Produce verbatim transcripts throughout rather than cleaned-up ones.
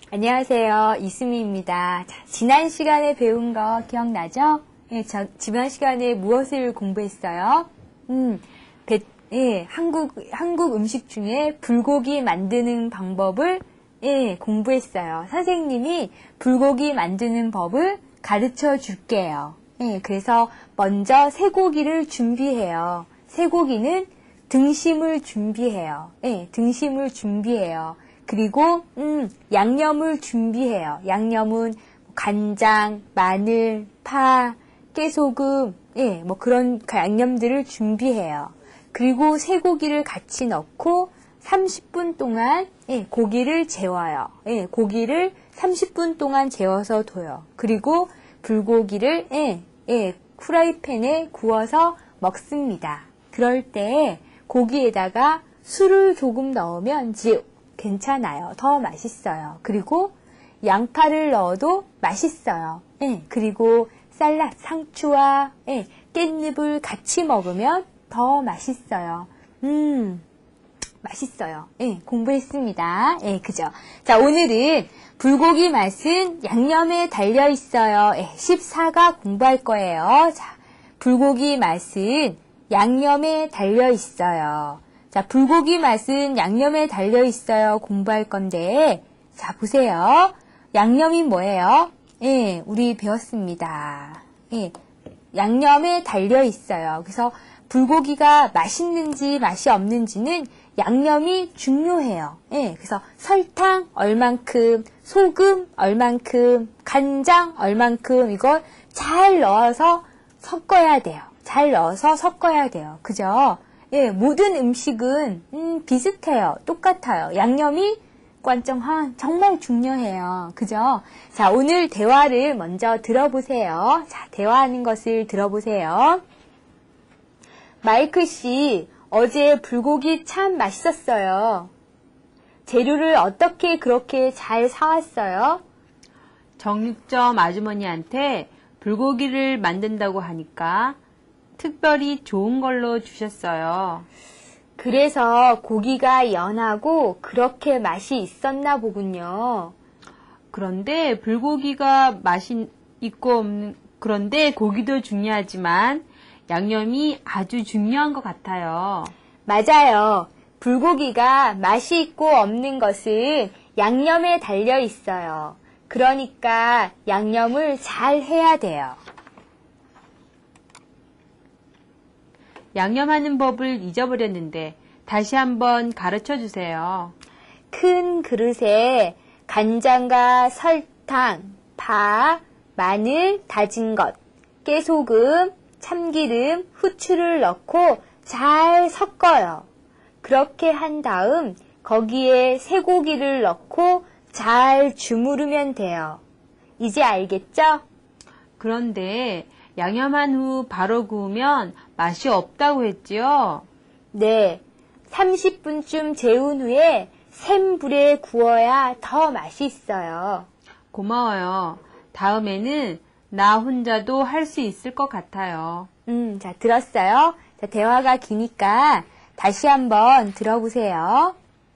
안녕하세요. 이수미입니다. 자, 지난 시간에 배운 거 기억나죠? 예, 저, 지난 시간에 무엇을 공부했어요? 음, 배, 예, 한국, 한국 음식 중에 불고기 만드는 방법을 예, 공부했어요. 선생님이 불고기 만드는 법을 가르쳐 줄게요. 예, 그래서 먼저 쇠고기를 준비해요. 쇠고기는 등심을 준비해요. 예, 등심을 준비해요. 그리고 음, 양념을 준비해요. 양념은 간장, 마늘, 파, 깨소금, 예, 뭐 그런 양념들을 준비해요. 그리고 쇠고기를 같이 넣고 삼십 분 동안 예, 고기를 재워요. 예, 고기를 삼십 분 동안 재워서 둬요. 그리고 불고기를 예, 예, 후라이팬에 구워서 먹습니다. 그럴 때 고기에다가 술을 조금 넣으면 이제 괜찮아요. 더 맛있어요. 그리고 양파를 넣어도 맛있어요. 예, 그리고 쌀라 상추와 예, 깻잎을 같이 먹으면 더 맛있어요. 음, 맛있어요. 예, 공부했습니다. 예, 그죠? 자, 오늘은 불고기 맛은 양념에 달려 있어요. 예, 십사 가 공부할 거예요. 자, 불고기 맛은 양념에 달려 있어요. 자, 불고기 맛은 양념에 달려 있어요. 공부할 건데, 자, 보세요. 양념이 뭐예요? 예, 우리 배웠습니다. 예, 양념에 달려 있어요. 그래서 불고기가 맛있는지 맛이 없는지는 양념이 중요해요. 예, 그래서 설탕 얼만큼, 소금 얼만큼, 간장 얼만큼 이걸 잘 넣어서 섞어야 돼요. 잘 넣어서 섞어야 돼요. 그죠? 예, 모든 음식은 음, 비슷해요. 똑같아요. 양념이 관정한 정말 중요해요. 그죠? 자, 오늘 대화를 먼저 들어보세요. 자, 대화하는 것을 들어보세요. 마이클 씨, 어제 불고기 참 맛있었어요. 재료를 어떻게 그렇게 잘 사왔어요? 정육점 아주머니한테 불고기를 만든다고 하니까 특별히 좋은 걸로 주셨어요. 그래서 고기가 연하고 그렇게 맛이 있었나 보군요. 그런데 불고기가 맛이 있고 없는, 그런데 고기도 중요하지만 양념이 아주 중요한 것 같아요. 맞아요. 불고기가 맛이 있고 없는 것은 양념에 달려 있어요. 그러니까 양념을 잘 해야 돼요. 양념하는 법을 잊어버렸는데 다시 한번 가르쳐 주세요. 큰 그릇에 간장과 설탕, 파, 마늘 다진 것, 깨소금, 참기름, 후추를 넣고 잘 섞어요. 그렇게 한 다음 거기에 쇠고기를 넣고 잘 주무르면 돼요. 이제 알겠죠? 그런데 양념한 후 바로 구우면 맛이 없다고 했지요? 네, 삼십 분쯤 재운 후에 센 불에 구워야 더 맛이 있어요. 고마워요. 다음에는 나 혼자도 할 수 있을 것 같아요. 음, 자, 들었어요? 자, 대화가 기니까 다시 한번 들어보세요.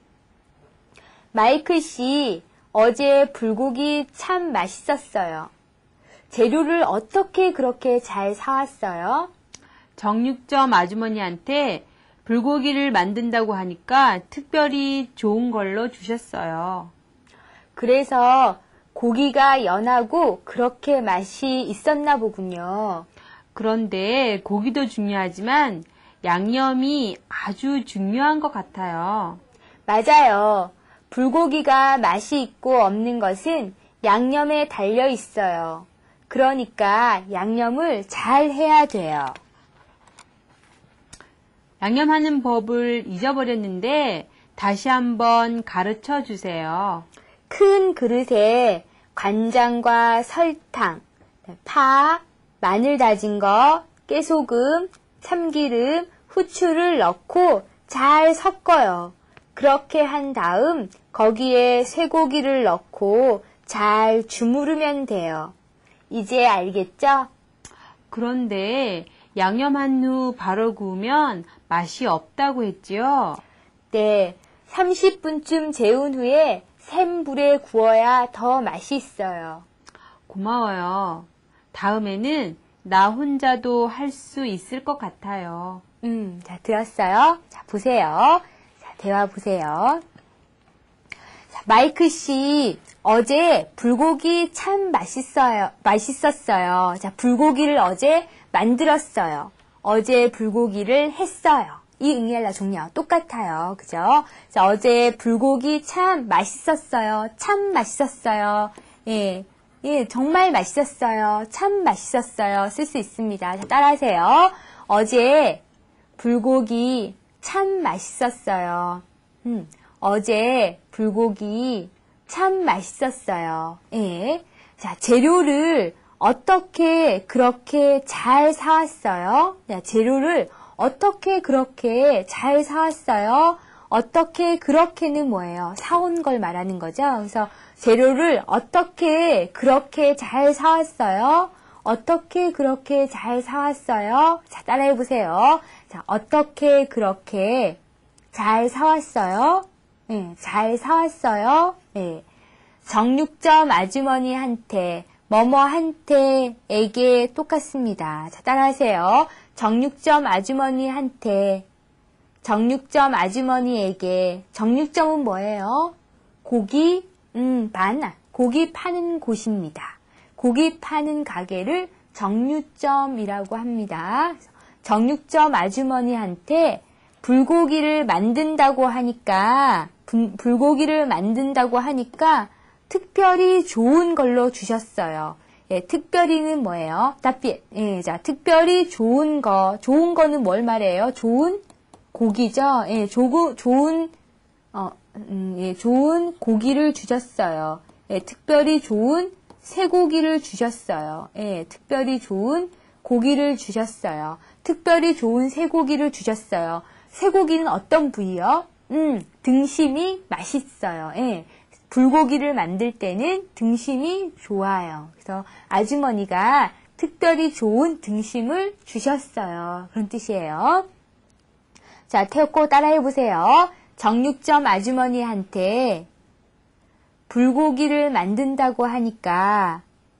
마이클 씨, 어제 불고기 참 맛있었어요. 재료를 어떻게 그렇게 잘 사왔어요? 정육점 아주머니한테 불고기를 만든다고 하니까 특별히 좋은 걸로 주셨어요. 그래서 고기가 연하고 그렇게 맛이 있었나 보군요. 그런데 고기도 중요하지만 양념이 아주 중요한 것 같아요. 맞아요. 불고기가 맛이 있고 없는 것은 양념에 달려 있어요. 그러니까 양념을 잘 해야 돼요. 양념하는 법을 잊어버렸는데 다시 한번 가르쳐 주세요. 큰 그릇에 간장과 설탕, 파, 마늘 다진 거, 깨소금, 참기름, 후추를 넣고 잘 섞어요. 그렇게 한 다음 거기에 쇠고기를 넣고 잘 주무르면 돼요. 이제 알겠죠? 그런데 양념한 후 바로 구우면 맛이 없다고 했지요? 네, 삼십 분쯤 재운 후에 센 불에 구워야 더 맛있어요. 고마워요. 다음에는 나 혼자도 할 수 있을 것 같아요. 음, 자, 들었어요? 자, 보세요. 자, 대화 보세요. 자, 마이크 씨, 어제 불고기 참 맛있어요. 맛있었어요. 자, 불고기를 어제 만들었어요. 어제 불고기를 했어요. 이 응애라 종료 똑같아요. 그죠? 자, 어제 불고기 참 맛있었어요. 참 맛있었어요. 예. 예, 정말 맛있었어요. 참 맛있었어요. 쓸 수 있습니다. 자, 따라하세요. 어제 불고기 참 맛있었어요. 음, 어제 불고기 참 맛있었어요. 예. 자, 재료를 어떻게 그렇게 잘 사왔어요? 자, 재료를 어떻게 그렇게 잘 사왔어요? 어떻게 그렇게는 뭐예요? 사온 걸 말하는 거죠. 그래서 재료를 어떻게 그렇게 잘 사왔어요? 어떻게 그렇게 잘 사왔어요? 자, 따라해 보세요. 자, 어떻게 그렇게 잘 사왔어요? 네, 잘 사왔어요? 네. 정육점 아주머니한테, 뭐뭐한테에게 똑같습니다. 자, 따라하세요. 정육점 아주머니한테, 정육점 아주머니에게, 정육점은 뭐예요? 고기, 음, 반, 고기 파는 곳입니다. 고기 파는 가게를 정육점이라고 합니다. 정육점 아주머니한테 불고기를 만든다고 하니까, 불, 불고기를 만든다고 하니까 특별히 좋은 걸로 주셨어요. 예, 특별히는 뭐예요? 답변, 예, 자, 특별히 좋은 거, 좋은 거는 뭘 말해요? 좋은 고기죠? 예, 조고, 좋은, 어, 음, 예, 좋은 고기를 주셨어요. 예, 특별히 좋은 쇠고기를 주셨어요. 예, 특별히 좋은 고기를 주셨어요. 특별히 좋은 쇠고기를 주셨어요. 쇠고기는 어떤 부위요? 음, 등심이 맛있어요. 예, 불고기를 만들 때는 등심이 좋아요. 그래서 아주머니가 특별히 좋은 등심을 주셨어요. 그런 뜻이에요. 자, 태웠고 따라해 보세요. 정육점 아주머니한테 불고기를 만든다고 하니까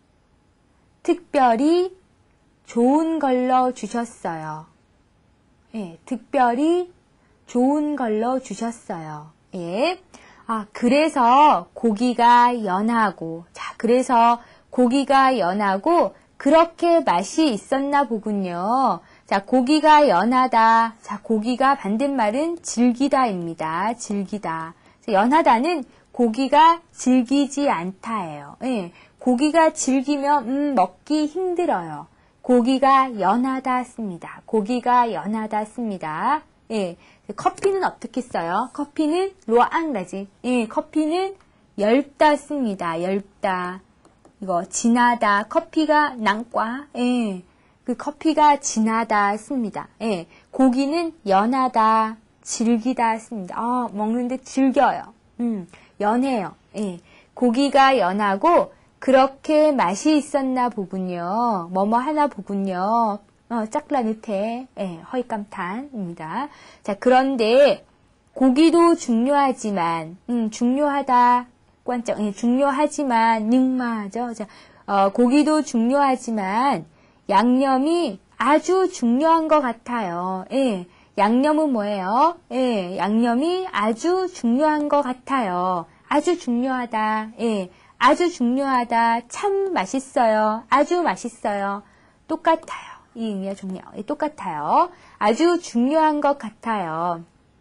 특별히 좋은 걸로 주셨어요. 예, 특별히 좋은 걸로 주셨어요. 예. 아, 그래서 고기가 연하고, 자, 그래서 고기가 연하고 그렇게 맛이 있었나 보군요. 자, 고기가 연하다. 자, 고기가 반대말은 질기다입니다. 질기다. 연하다는 고기가 질기지 않다예요. 예, 고기가 질기면 음, 먹기 힘들어요. 고기가 연하다 씁니다. 고기가 연하다 씁니다. 예, 커피는 어떻게 써요? 커피는 로앙라지. 예, 커피는 얇다 씁니다. 얇다. 이거 진하다. 커피가 낭과. 예, 그 커피가 진하다 씁니다. 예, 고기는 연하다, 질기다 씁니다. 아, 먹는데 질겨요. 음, 연해요. 예, 고기가 연하고 그렇게 맛이 있었나 보군요. 뭐뭐 하나 보군요. 어, 짝라누테, 예, 허이감탄입니다. 자, 그런데 고기도 중요하지만, 음, 중요하다, 관점, 예, 중요하지만, 닝마죠. 자, 어, 고기도 중요하지만 양념이 아주 중요한 것 같아요. 예, 양념은 뭐예요? 예, 양념이 아주 중요한 것 같아요. 아주 중요하다. 예, 아주 중요하다. 참 맛있어요. 아주 맛있어요. 똑같아요. 이 의미와 종료. 예, 똑같아요. 아주 중요한 것 같아요.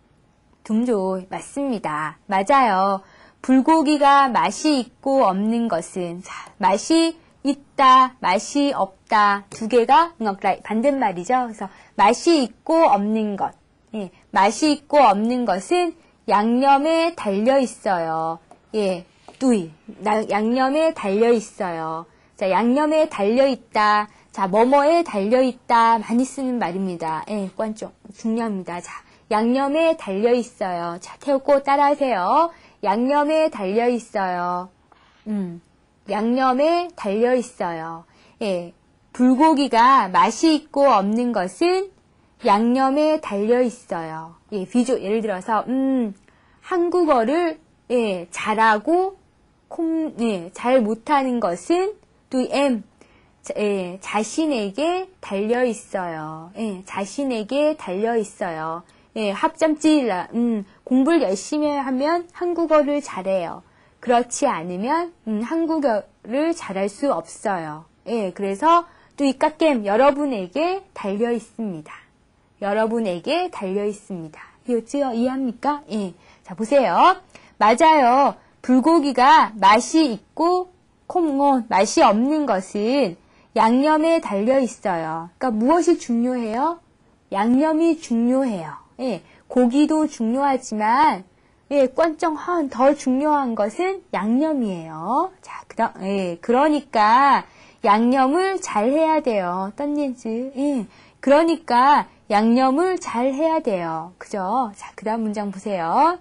둥조 맞습니다. 맞아요. 불고기가 맛이 있고 없는 것은 자, 맛이 있다, 맛이 없다 두 개가 반대말이죠. 그래서 맛이 있고 없는 것, 예, 맛이 있고 없는 것은 양념에 달려 있어요. 예, 뚜이 양념에 달려 있어요. 자, 양념에 달려 있다. 자, 뭐뭐에 달려 있다 많이 쓰는 말입니다. 예, 관점 중요합니다. 자, 양념에 달려 있어요. 자, 태우고 따라하세요. 양념에 달려 있어요. 음. 양념에 달려 있어요. 예, 불고기가 맛이 있고 없는 것은 양념에 달려 있어요. 예, 비조 예를 들어서 음, 한국어를 예, 잘하고, 콤, 예, 잘 못하는 것은 또 M, 자, 예, 자신에게 달려 있어요. 예, 자신에게 달려 있어요. 예, 합점찌라, 음, 공부를 열심히 하면 한국어를 잘해요. 그렇지 않으면, 음, 한국어를 잘할 수 없어요. 예, 그래서 또 이 깎겜 여러분에게 달려 있습니다. 여러분에게 달려 있습니다. 이해했죠? 이해합니까? 예. 자, 보세요. 맞아요. 불고기가 맛이 있고, 콩은 맛이 없는 것은 양념에 달려 있어요. 그러니까 무엇이 중요해요? 양념이 중요해요. 예, 고기도 중요하지만, 예, 꽝정한 더 중요한 것은 양념이에요. 자, 그러, 예, 그러니까 양념을 잘 해야 돼요. 떤니즈. 예, 그러니까 양념을 잘 해야 돼요. 그죠? 자, 그 다음 문장 보세요.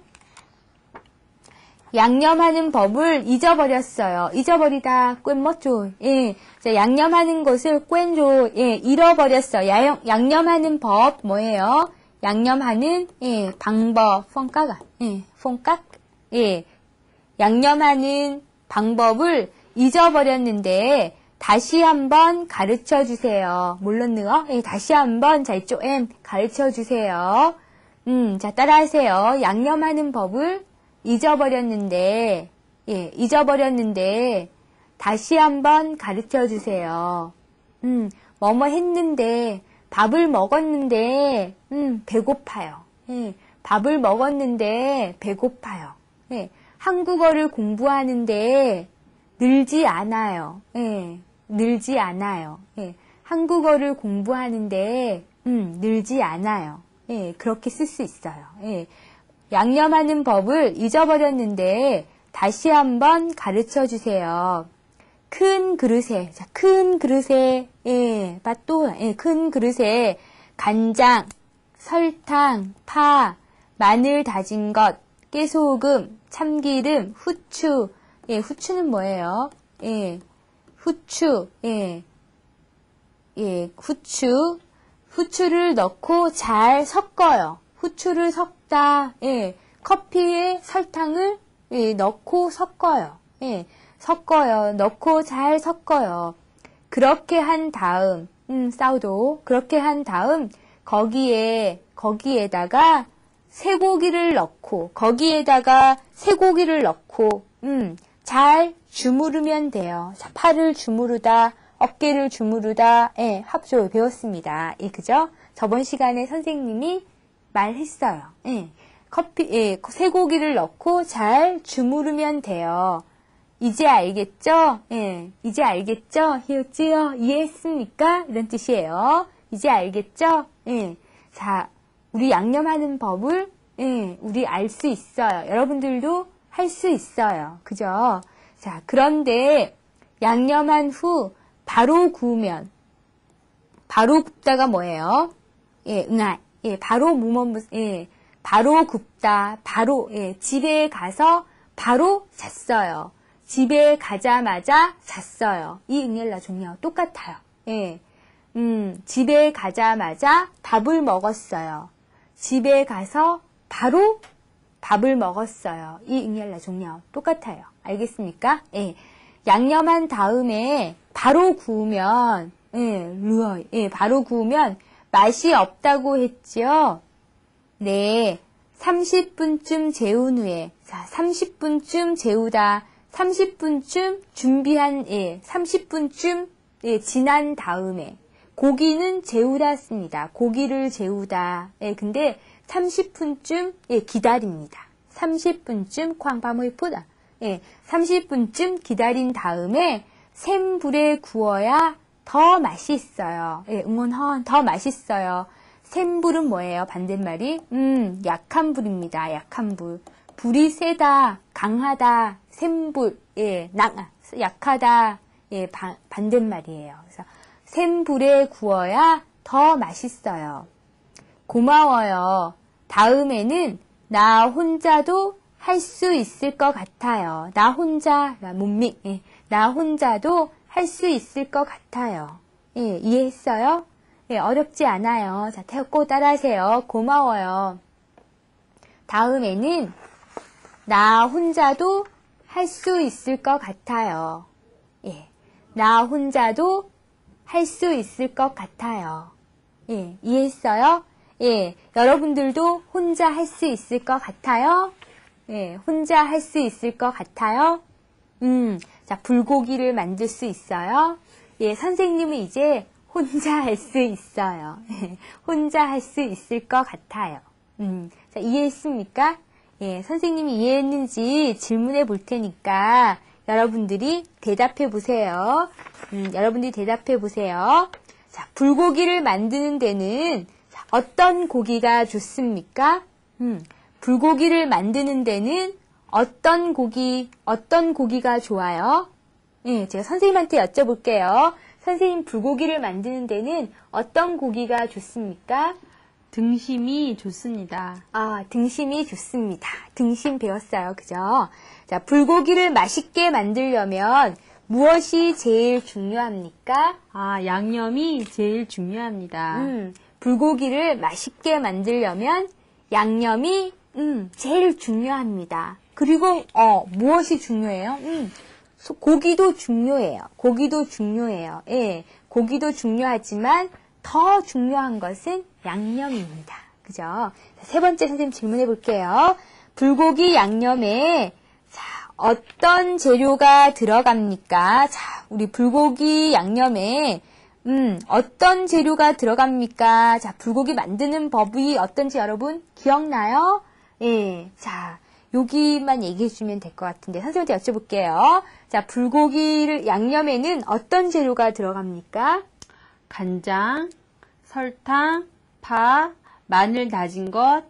양념하는 법을 잊어버렸어요. 잊어버리다, 꿰멋죠. 예. 자, 양념하는 것을 꿰죠. 예, 잃어버렸어요. 양, 양념하는 법, 뭐예요? 양념하는, 예, 방법, 펑까가, 예, 펑깍, 예. 양념하는 방법을 잊어버렸는데, 다시 한번 가르쳐 주세요. 몰랐느어? 예, 다시 한번, 자, 이쪽 M 가르쳐 주세요. 음, 자, 따라하세요. 양념하는 법을 잊어버렸는데, 예, 잊어버렸는데, 다시 한번 가르쳐 주세요. 음, 뭐뭐 했는데, 밥을 먹었는데, 음, 배고파요. 예, 밥을 먹었는데, 배고파요. 예, 한국어를 공부하는데, 늘지 않아요. 예, 늘지 않아요. 예, 한국어를 공부하는데, 음, 늘지 않아요. 예, 그렇게 쓸 수 있어요. 예. 양념하는 법을 잊어버렸는데 다시 한번 가르쳐 주세요. 큰 그릇에, 자, 큰 그릇에, 예, 또, 예, 큰 그릇에 간장, 설탕, 파, 마늘 다진 것, 깨소금, 참기름, 후추, 예, 후추는 뭐예요? 예, 후추, 예, 예, 후추, 후추를 넣고 잘 섞어요. 후추를 섞다, 예, 커피에 설탕을 예, 넣고 섞어요. 예, 섞어요. 넣고 잘 섞어요. 그렇게 한 다음, 음, 싸우도 그렇게 한 다음 거기에 거기에다가 쇠고기를 넣고 거기에다가 쇠고기를 넣고, 음, 잘 주무르면 돼요. 자, 팔을 주무르다, 어깨를 주무르다, 예, 합조 배웠습니다. 예, 그죠? 저번 시간에 선생님이 말했어요. 예. 커피, 예, 쇠고기를 넣고 잘 주무르면 돼요. 이제 알겠죠? 예, 이제 알겠죠? 히읗지요? 이해했습니까? 이런 뜻이에요. 이제 알겠죠? 예. 자, 우리 양념하는 법을, 예, 우리 알 수 있어요. 여러분들도 할 수 있어요. 그죠? 자, 그런데 양념한 후 바로 구우면, 바로 굽다가 뭐예요? 예, 응아. 예, 바로 무먼, 예, 바로 굽다, 바로, 예, 집에 가서 바로 잤어요. 집에 가자마자 잤어요. 이 응엘라 종이요. 똑같아요. 예, 음, 집에 가자마자 밥을 먹었어요. 집에 가서 바로 밥을 먹었어요. 이 응엘라 종이요. 똑같아요. 알겠습니까? 예, 양념한 다음에 바로 구우면, 예, 루어, 예, 바로 구우면 맛이 없다고 했죠? 네, 삼십 분쯤 재운 후에, 자, 삼십 분쯤 재우다, 삼십 분쯤 준비한, 예, 삼십 분쯤, 예, 지난 다음에, 고기는 재우다 씁니다. 고기를 재우다. 예, 근데 삼십 분쯤, 예, 기다립니다. 삼십 분쯤 쾅밤을 푸다. 예, 삼십 분쯤 기다린 다음에 센 불에 구워야 더 맛있어요. 예, 응원헌 더 맛있어요. 센 불은 뭐예요? 반대말이? 음, 약한 불입니다. 약한 불. 불이 세다, 강하다, 센 불, 예, 낭, 약하다, 예, 바, 반대말이에요. 그래서 센 불에 구워야 더 맛있어요. 고마워요. 다음에는 나 혼자도 할 수 있을 것 같아요. 나 혼자, 못 믿, 예, 나 혼자도 할 수 있을 것 같아요. 예, 이해했어요? 예, 어렵지 않아요. 자, 태웠고 따라하세요. 고마워요. 다음에는 나 혼자도 할 수 있을 것 같아요. 예, 나 혼자도 할 수 있을 것 같아요. 예, 이해했어요? 예, 여러분들도 혼자 할 수 있을 것 같아요? 예, 혼자 할 수 있을 것 같아요? 음, 자, 불고기를 만들 수 있어요? 예, 선생님은 이제 혼자 할 수 있어요. 혼자 할 수 있을 것 같아요. 음, 자, 이해했습니까? 예, 선생님이 이해했는지 질문해 볼 테니까 여러분들이 대답해 보세요. 음, 여러분들이 대답해 보세요. 자, 불고기를 만드는 데는 자, 어떤 고기가 좋습니까? 음, 불고기를 만드는 데는 어떤 고기, 어떤 고기가 좋아요? 예, 제가 선생님한테 여쭤볼게요. 선생님, 불고기를 만드는 데는 어떤 고기가 좋습니까? 등심이 좋습니다. 아, 등심이 좋습니다. 등심 배웠어요. 그죠? 자, 불고기를 맛있게 만들려면 무엇이 제일 중요합니까? 아, 양념이 제일 중요합니다. 음, 불고기를 맛있게 만들려면 양념이 음, 제일 중요합니다. 그리고 어, 무엇이 중요해요? 음, 소- 고기도 중요해요. 고기도 중요해요. 예, 고기도 중요하지만 더 중요한 것은 양념입니다. 그죠? 자, 세 번째 선생님 질문해 볼게요. 불고기 양념에 자, 어떤 재료가 들어갑니까? 자, 우리 불고기 양념에 음, 어떤 재료가 들어갑니까? 자, 불고기 만드는 법이 어떤지 여러분 기억나요? 예, 자, 여기만 얘기해 주면 될 것 같은데 선생님한테 여쭤볼게요. 자, 불고기를 양념에는 어떤 재료가 들어갑니까? 간장, 설탕, 파, 마늘 다진 것,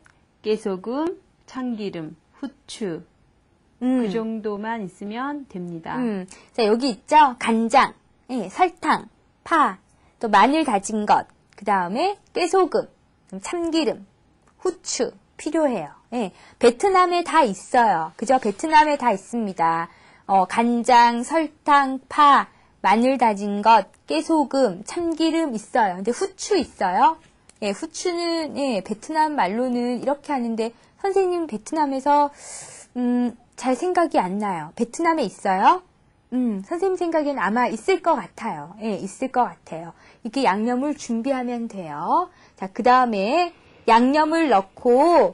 깨소금, 참기름, 후추. 음, 그 정도만 있으면 됩니다. 음, 자, 여기 있죠? 간장, 예, 설탕, 파, 또 마늘 다진 것, 그 다음에 깨소금, 참기름, 후추 필요해요. 예, 베트남에 다 있어요. 그죠? 베트남에 다 있습니다. 어, 간장, 설탕, 파, 마늘 다진 것, 깨소금, 참기름 있어요. 근데 후추 있어요? 예, 후추는, 예, 베트남 말로는 이렇게 하는데, 선생님 베트남에서, 음, 잘 생각이 안 나요. 베트남에 있어요? 음, 선생님 생각엔 아마 있을 것 같아요. 예, 있을 것 같아요. 이렇게 양념을 준비하면 돼요. 자, 그 다음에 양념을 넣고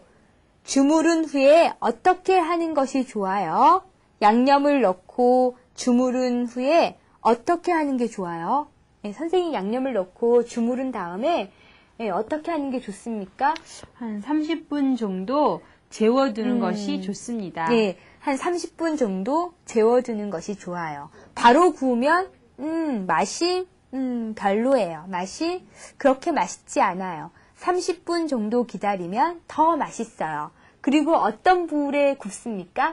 주무른 후에 어떻게 하는 것이 좋아요? 양념을 넣고 주무른 후에 어떻게 하는 게 좋아요? 예, 선생님 양념을 넣고 주무른 다음에 예, 어떻게 하는 게 좋습니까? 한 삼십 분 정도 재워두는 음. 것이 좋습니다. 예, 한 삼십 분 정도 재워두는 것이 좋아요. 바로 구우면 음, 맛이 음, 별로예요. 맛이 그렇게 맛있지 않아요. 삼십 분 정도 기다리면 더 맛있어요. 그리고 어떤 불에 굽습니까?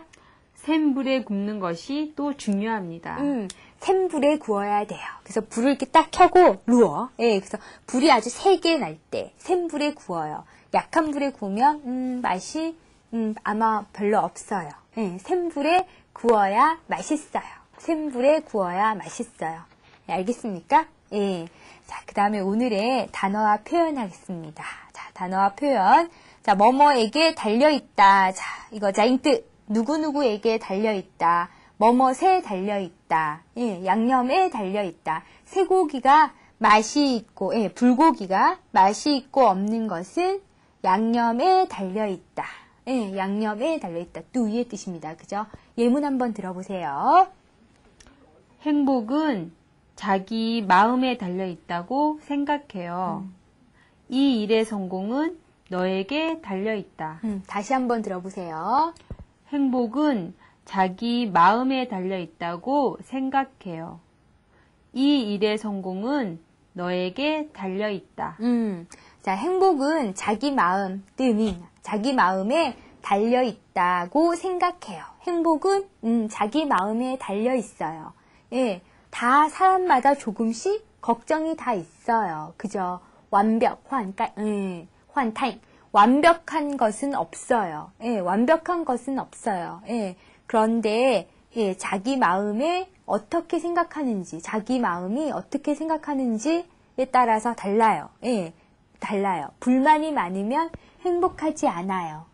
센 불에 굽는 것이 또 중요합니다. 음, 센 불에 구워야 돼요. 그래서 불을 이렇게 딱 켜고 누워. 예, 그래서 불이 아주 세게 날 때 센 불에 구워요. 약한 불에 구우면 음, 맛이 음, 아마 별로 없어요. 예, 센 불에 구워야 맛있어요. 센 불에 구워야 맛있어요. 예, 알겠습니까? 예. 자, 그 다음에 오늘의 단어와 표현 하겠습니다. 자, 단어와 표현. 자, 뭐뭐에게 달려있다. 자, 이거 자잉뜨. 누구누구에게 달려있다. 뭐뭇에 달려있다. 예, 양념에 달려있다. 쇠고기가 맛이 있고, 예, 불고기가 맛이 있고 없는 것은 양념에 달려있다. 예, 양념에 달려있다. 뚜이의 뜻입니다. 그죠? 예문 한번 들어보세요. 행복은 자기 마음에 달려있다고 생각해요. 음. 이 일의 성공은 너에게 달려있다. 음, 다시 한번 들어보세요. 행복은 자기 마음에 달려있다고 생각해요. 이 일의 성공은 너에게 달려있다. 음, 자, 행복은 자기 마음, 뜨민, 자기 마음에 달려있다고 생각해요. 행복은, 음, 자기 마음에 달려있어요. 예, 다 사람마다 조금씩 걱정이 다 있어요. 그죠? 완벽, 환, 까, 음, 환타임. 완벽한 것은 없어요. 예, 완벽한 것은 없어요. 예, 그런데, 예, 자기 마음에 어떻게 생각하는지, 자기 마음이 어떻게 생각하는지에 따라서 달라요. 예, 달라요. 불만이 많으면 행복하지 않아요.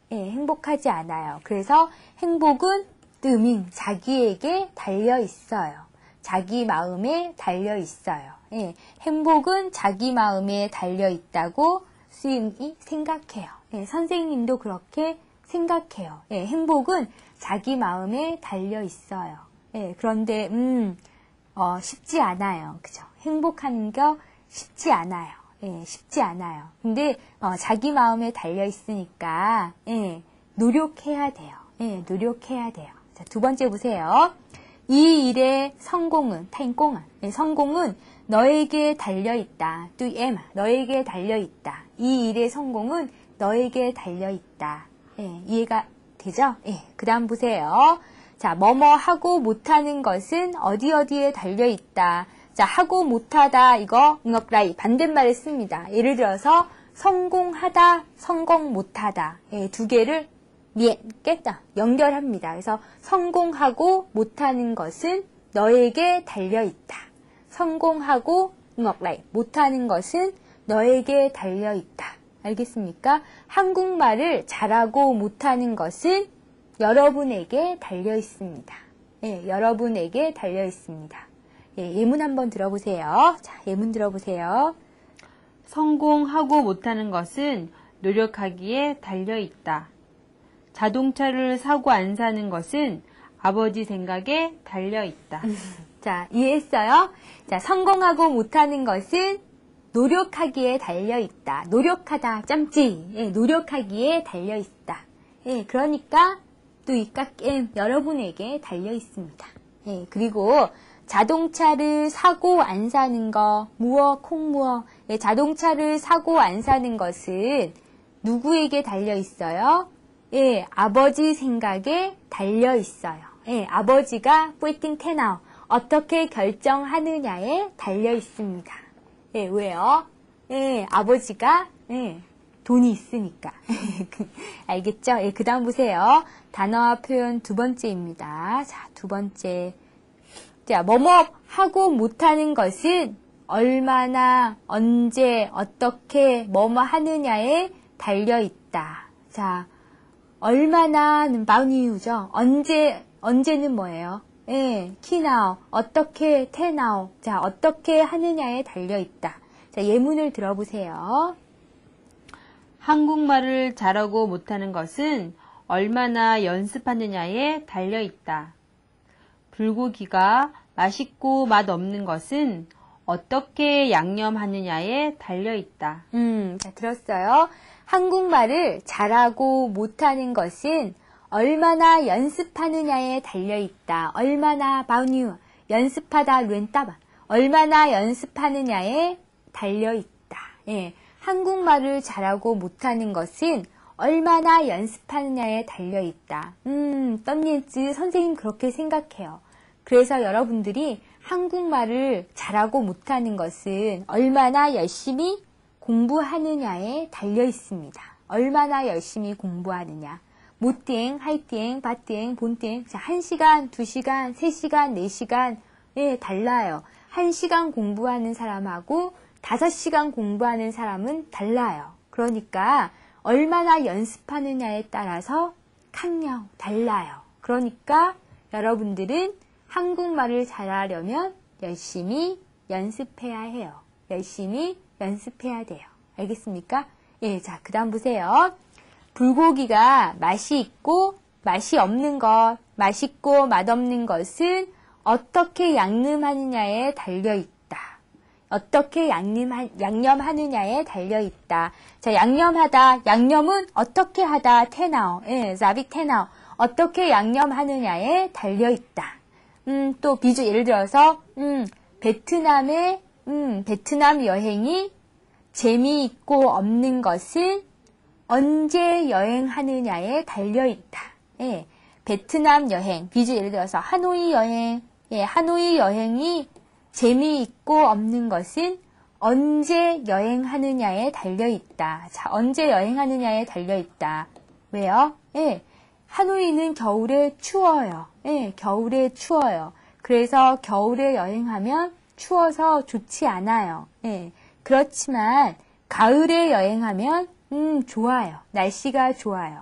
예, 행복하지 않아요. 그래서 행복은 뜨밍, 자기에게 달려 있어요. 자기 마음에 달려 있어요. 예, 행복은 자기 마음에 달려 있다고 수임이 생각해요. 예, 선생님도 그렇게 생각해요. 예, 행복은 자기 마음에 달려 있어요. 예, 그런데 음, 어, 쉽지 않아요. 그죠? 행복하는 거 쉽지 않아요. 예, 쉽지 않아요. 근데 어, 자기 마음에 달려 있으니까 예, 노력해야 돼요. 예, 노력해야 돼요. 자, 두 번째 보세요. 이 일의 성공은 타인공은 예, 성공은 너에게 달려 있다. 뚜엠 너에게 달려 있다. 이 일의 성공은 너에게 달려 있다. 예, 이해가 되죠? 예, 그다음 보세요. 자, 뭐뭐 하고 못하는 것은 어디 어디에 달려 있다. 자, 하고 못하다 이거 응억라이 반대말을 씁니다. 예를 들어서 성공하다, 성공 못하다. 예, 두 개를 미엔 깼다 연결합니다. 그래서 성공하고 못하는 것은 너에게 달려 있다. 성공하고 응억라이 못하는 것은 너에게 달려 있다. 알겠습니까? 한국말을 잘하고 못하는 것은 여러분에게 달려 있습니다. 예, 여러분에게 달려 있습니다. 예, 예문 한번 들어보세요. 자, 예문 들어보세요. 성공하고 못하는 것은 노력하기에 달려 있다. 자동차를 사고 안 사는 것은 아버지 생각에 달려 있다. 자, 이해했어요? 자, 성공하고 못하는 것은 노력하기에 달려 있다. 노력하다, 짬찌. 예, 노력하기에 달려 있다. 예, 그러니까 또 이 깎엠 여러분에게 달려 있습니다. 예, 그리고 자동차를 사고 안 사는 거, 무어, 콩무어. 예, 자동차를 사고 안 사는 것은 누구에게 달려 있어요? 예, 아버지 생각에 달려 있어요. 예, 아버지가 뿌이팅 테나오 어떻게 결정하느냐에 달려 있습니다. 예, 왜요? 예, 아버지가 예, 돈이 있으니까. 알겠죠? 예, 그 다음 보세요. 단어와 표현 두 번째입니다. 자, 두 번째. 자, 뭐뭐 하고 못하는 것은 얼마나, 언제, 어떻게, 뭐뭐 하느냐에 달려 있다. 자, 얼마나는 바우니우죠. 언제, 언제는 뭐예요? 예, 키나오, 어떻게, 테나오. 자, 어떻게 하느냐에 달려 있다. 자, 예문을 들어보세요. 한국말을 잘하고 못하는 것은 얼마나 연습하느냐에 달려 있다. 불고기가 맛있고 맛없는 것은 어떻게 양념하느냐에 달려 있다. 음, 자, 들었어요? 한국말을 잘하고 못하는 것은 얼마나 연습하느냐에 달려 있다. 얼마나 바우뉴 연습하다 렌따바 얼마나 연습하느냐에 달려 있다. 예, 한국말을 잘하고 못하는 것은 얼마나 연습하느냐에 달려 있다. 음, 떤니즈 선생님 그렇게 생각해요. 그래서 여러분들이 한국말을 잘하고 못하는 것은 얼마나 열심히 공부하느냐에 달려 있습니다. 얼마나 열심히 공부하느냐. 모땡, 하이땡, 바땡, 본땡. 자, 한 시간, 두 시간, 세 시간, 네 시간. 예, 달라요. 한 시간 공부하는 사람하고 다섯 시간 공부하는 사람은 달라요. 그러니까 얼마나 연습하느냐에 따라서 강nhau 달라요. 그러니까 여러분들은 한국말을 잘하려면 열심히 연습해야 해요. 열심히 연습해야 돼요. 알겠습니까? 예, 자, 그 다음 보세요. 불고기가 맛이 있고 맛이 없는 것, 맛있고 맛없는 것은 어떻게 양념하느냐에 달려 있다. 어떻게 양념하, 양념하느냐에 달려 있다. 자, 양념하다. 양념은 어떻게 하다. 테나오. 예, 자빅 테나오. 어떻게 양념하느냐에 달려 있다. 음, 또 비주 예를 들어서 음, 베트남의 음, 베트남 여행이 재미있고 없는 것은 언제 여행하느냐에 달려 있다. 예, 베트남 여행. 비주 예를 들어서 하노이 여행. 예, 하노이 여행이 재미있고 없는 것은 언제 여행하느냐에 달려 있다. 자, 언제 여행하느냐에 달려 있다. 왜요? 예, 하노이는 겨울에 추워요. 예, 겨울에 추워요. 그래서 겨울에 여행하면 추워서 좋지 않아요. 예, 그렇지만 가을에 여행하면 음, 좋아요. 날씨가 좋아요.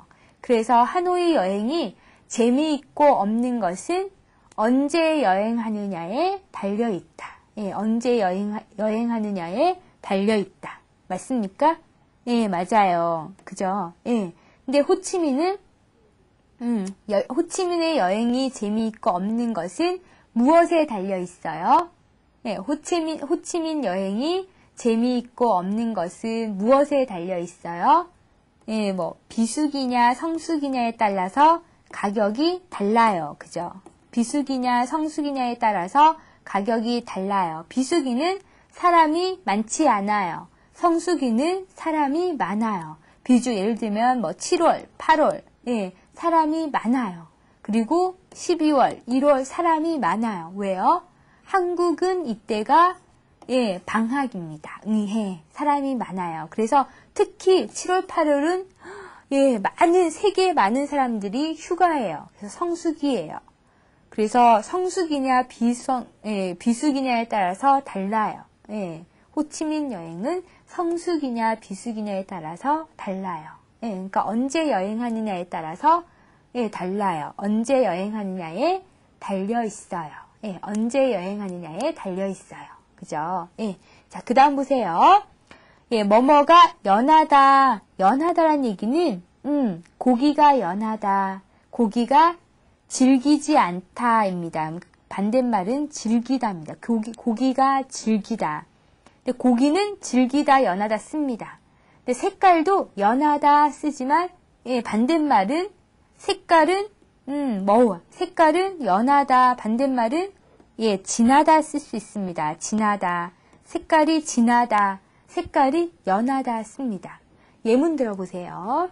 그래서 하노이 여행이 재미있고 없는 것은 언제 여행하느냐에 달려있다. 예, 언제 여행, 여행하느냐에 달려있다. 맞습니까? 예, 맞아요. 그죠? 예. 근데 호치민은, 음, 여, 호치민의 여행이 재미있고 없는 것은 무엇에 달려있어요? 예, 호치민, 호치민 여행이 재미있고 없는 것은 무엇에 달려있어요? 예, 뭐, 비수기냐 성수기냐에 따라서 가격이 달라요. 그죠? 비수기냐 성수기냐에 따라서 가격이 달라요. 비수기는 사람이 많지 않아요. 성수기는 사람이 많아요. 비주 예를 들면 뭐 칠월, 팔월, 예, 사람이 많아요. 그리고 십이월, 일월 사람이 많아요. 왜요? 한국은 이때가 예, 방학입니다. 응해. 사람이 많아요. 그래서 특히 칠월, 팔월은 예, 많은 세계에 많은 사람들이 휴가예요. 그래서 성수기예요. 그래서 성수기냐 비성 예, 비수기냐에 따라서 달라요. 예, 호치민 여행은 성수기냐 비수기냐에 따라서 달라요. 예, 그러니까 언제 여행하느냐에 따라서 예, 달라요. 언제 여행하느냐에 달려 있어요. 예, 언제 여행하느냐에 달려 있어요. 그죠? 예. 자, 그 다음 보세요. 예, 뭐뭐가 연하다. 연하다란 얘기는, 음, 고기가 연하다. 고기가 질기지 않다입니다. 반대말은 질기다입니다. 고기, 고기가 질기다. 근데 고기는 질기다, 연하다 씁니다. 근데 색깔도 연하다 쓰지만, 예, 반대말은, 색깔은, 음, 뭐, 색깔은 연하다, 반대말은, 예, 진하다 쓸 수 있습니다. 진하다. 색깔이 진하다. 색깔이 연하다 씁니다. 예문 들어보세요.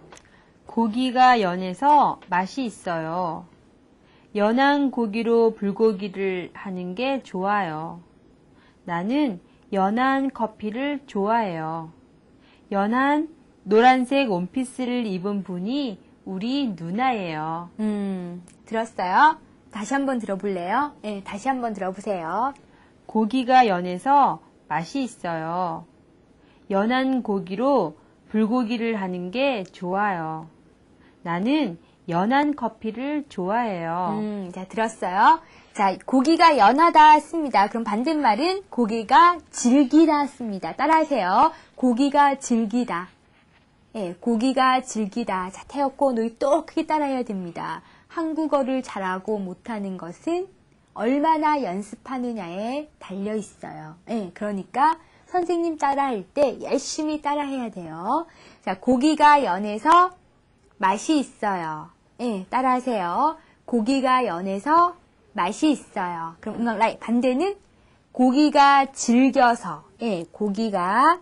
고기가 연해서 맛이 있어요. 연한 고기로 불고기를 하는 게 좋아요. 나는 연한 커피를 좋아해요. 연한 노란색 원피스를 입은 분이 우리 누나예요. 음, 들었어요? 다시 한번 들어볼래요? 네, 다시 한번 들어보세요. 고기가 연해서 맛이 있어요. 연한 고기로 불고기를 하는 게 좋아요. 나는 연한 커피를 좋아해요. 음, 자, 들었어요? 자, 고기가 연하다 씁니다. 그럼 반대말은 고기가 질기다 씁니다. 따라하세요. 고기가 질기다. 예, 고기가 질기다. 자, 태웠고 너희 또 크게 따라해야 됩니다. 한국어를 잘하고 못하는 것은 얼마나 연습하느냐에 달려 있어요. 예, 그러니까 선생님 따라할 때 열심히 따라해야 돼요. 자, 고기가 연해서 맛이 있어요. 예, 따라하세요. 고기가 연해서 맛이 있어요. 그럼 음악 라이 반대는 고기가 질겨서, 예, 고기가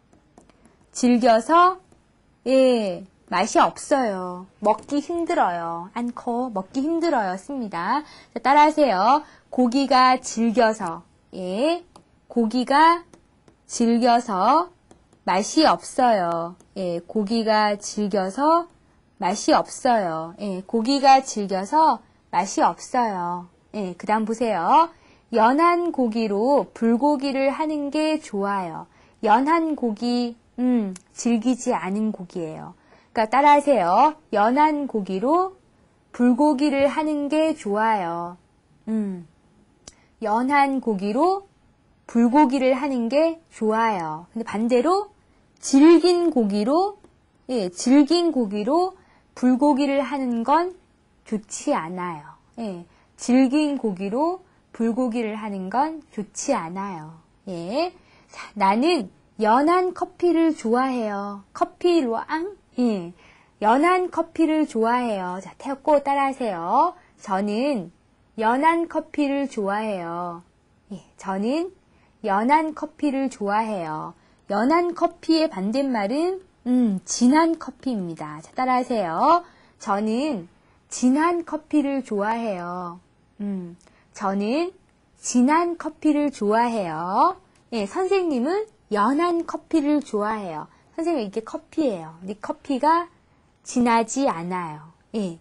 질겨서, 예, 맛이 없어요. 먹기 힘들어요. 않고 먹기 힘들어요. 씁니다. 자, 따라하세요. 고기가 질겨서, 예, 고기가 질겨서 맛이 없어요. 예, 고기가 질겨서 맛이 없어요. 예, 고기가 질겨서 맛이 없어요. 예, 그 다음 보세요. 연한 고기로 불고기를 하는 게 좋아요. 연한 고기, 음, 질기지 않은 고기예요. 그러니까 따라하세요. 연한 고기로 불고기를 하는 게 좋아요. 음, 연한 고기로 불고기를 하는 게 좋아요. 근데 반대로 질긴 고기로, 예, 질긴 고기로 불고기를 하는 건 좋지 않아요. 예, 질긴 고기로 불고기를 하는 건 좋지 않아요. 예, 자, 나는 연한 커피를 좋아해요. 커피 로앙? 예, 연한 커피를 좋아해요. 자, 태웠고 따라하세요. 저는 연한 커피를 좋아해요. 예, 저는 연한 커피를 좋아해요. 연한 커피의 반대말은 음, 진한 커피입니다. 자, 따라하세요. 저는 진한 커피를 좋아해요. 음, 저는 진한 커피를 좋아해요. 예, 선생님은 연한 커피를 좋아해요. 선생님 이게 커피예요. 근데 커피가 진하지 않아요. 예,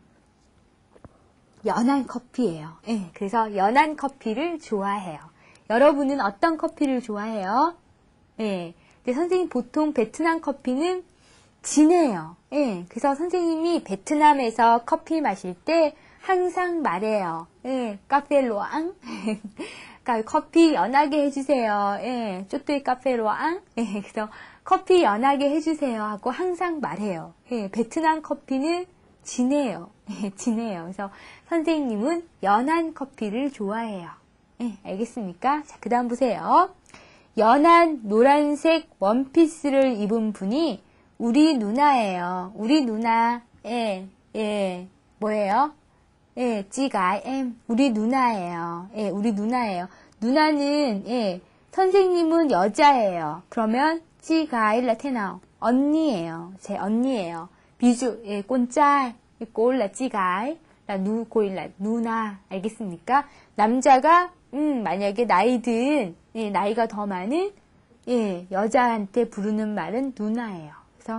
연한 커피예요. 예, 그래서 연한 커피를 좋아해요. 여러분은 어떤 커피를 좋아해요? 예, 근데 선생님 보통 베트남 커피는 진해요. 예, 그래서 선생님이 베트남에서 커피 마실 때 항상 말해요. 예, 카페로앙. 그러니까 커피 연하게 해주세요. 예, 쪼뚜이 카페로앙. 예, 그래서 커피 연하게 해주세요 하고 항상 말해요. 예, 베트남 커피는 진해요. 예, 진해요. 그래서 선생님은 연한 커피를 좋아해요. 예, 알겠습니까? 자, 그 다음 보세요. 연한 노란색 원피스를 입은 분이 우리 누나예요. 우리 누나, 예, 예, 뭐예요? 예, 찌가, 엠, 우리 누나예요. 예, 우리 누나예요. 누나는, 예, 선생님은 여자예요. 그러면, 찌가, 일라 테나오. 언니예요. 제 언니예요. 비주, 예, 꼰짜, 꼴라 찌가, 라 누, 고일라, 누나. 알겠습니까? 남자가, 음, 만약에 나이든, 예, 나이가 더 많은, 예, 여자한테 부르는 말은 누나예요. 그래서,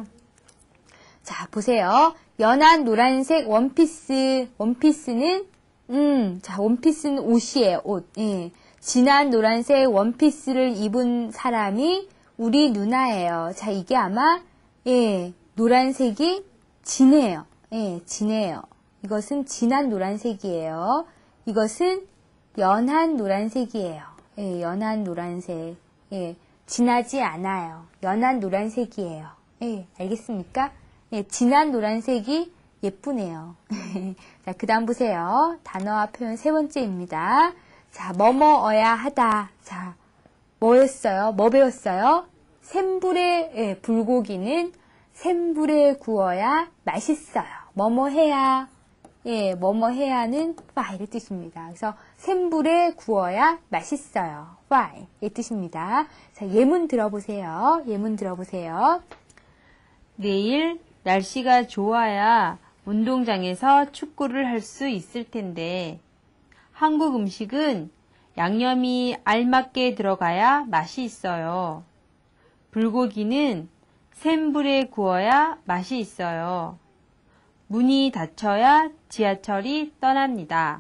자, 보세요. 연한 노란색 원피스, 원피스는, 음, 자, 원피스는 옷이에요, 옷. 예. 진한 노란색 원피스를 입은 사람이 우리 누나예요. 자, 이게 아마, 예, 노란색이 진해요. 예, 진해요. 이것은 진한 노란색이에요. 이것은 연한 노란색이에요. 예, 연한 노란색. 예, 진하지 않아요. 연한 노란색이에요. 예, 알겠습니까? 예, 진한 노란색이 예쁘네요. 자, 그 다음 보세요. 단어와 표현 세 번째입니다. 자, 뭐뭐어야 하다. 자, 뭐였어요? 뭐 배웠어요? 샘불에, 예, 불고기는 샘불에 구워야 맛있어요. 뭐뭐 해야, 예, 뭐뭐 해야는 파이의 뜻입니다. 그래서 샘불에 구워야 맛있어요. 파이 의 뜻입니다. 자, 예문 들어보세요. 예문 들어보세요. 내일 날씨가 좋아야 운동장에서 축구를 할 수 있을 텐데 한국 음식은 양념이 알맞게 들어가야 맛이 있어요. 불고기는 센 불에 구워야 맛이 있어요. 문이 닫혀야 지하철이 떠납니다.